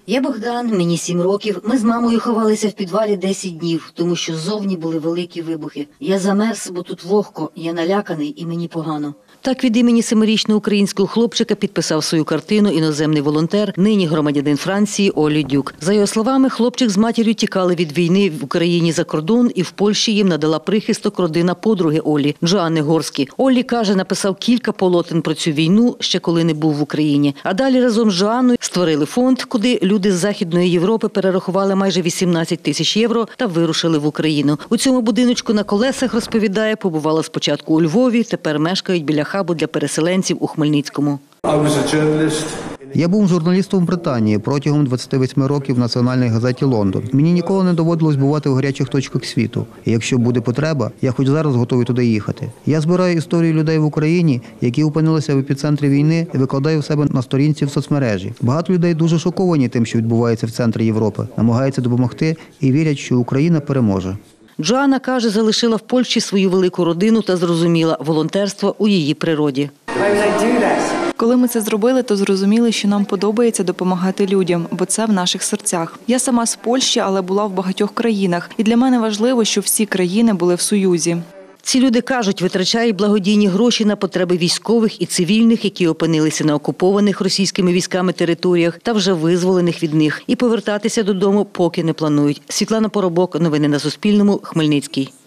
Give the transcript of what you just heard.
Я Богдан, мені 7 років. Ми з мамою ховалися в підвалі 10 днів, тому що ззовні були великі вибухи. Я замерз, бо тут вогко, я наляканий і мені погано. Так від імені 7-річного українського хлопчика підписав свою картину іноземний волонтер, нині громадянин Франції Олі Дюк. За його словами, хлопчик з матір'ю тікали від війни в Україні за кордон, і в Польщі їм надала прихисток родина подруги Олі, Джоанни Горські. Олі, каже, написав кілька полотен про цю війну, ще коли не був в Україні. А далі разом з Джоанною створили фонд, куди люди з Західної Європи перерахували майже 18 тисяч євро та вирушили в Україну. У цьому будиночку на колесах, розповідає, побувала спочатку у Львові, тепер мешкають біля хабу для переселенців у Хмельницькому. Я був журналістом в Британії протягом 28 років в національній газеті «Лондон». Мені ніколи не доводилось бувати в гарячих точках світу. І якщо буде потреба, я хоч зараз готовий туди їхати. Я збираю історії людей в Україні, які опинилися в епіцентрі війни, і викладаю в себе на сторінці в соцмережі. Багато людей дуже шоковані тим, що відбувається в центрі Європи, намагаються допомогти і вірять, що Україна переможе. Джоанна, каже, залишила в Польщі свою велику родину та зрозуміла – волонтерство у її природі. Коли ми це зробили, то зрозуміли, що нам подобається допомагати людям, бо це в наших серцях. Я сама з Польщі, але була в багатьох країнах. І для мене важливо, щоб всі країни були в Союзі. Ці люди, кажуть, витрачають благодійні гроші на потреби військових і цивільних, які опинилися на окупованих російськими військами територіях та вже визволених від них. І повертатися додому поки не планують. Світлана Поробок. Новини на Суспільному. Хмельницький.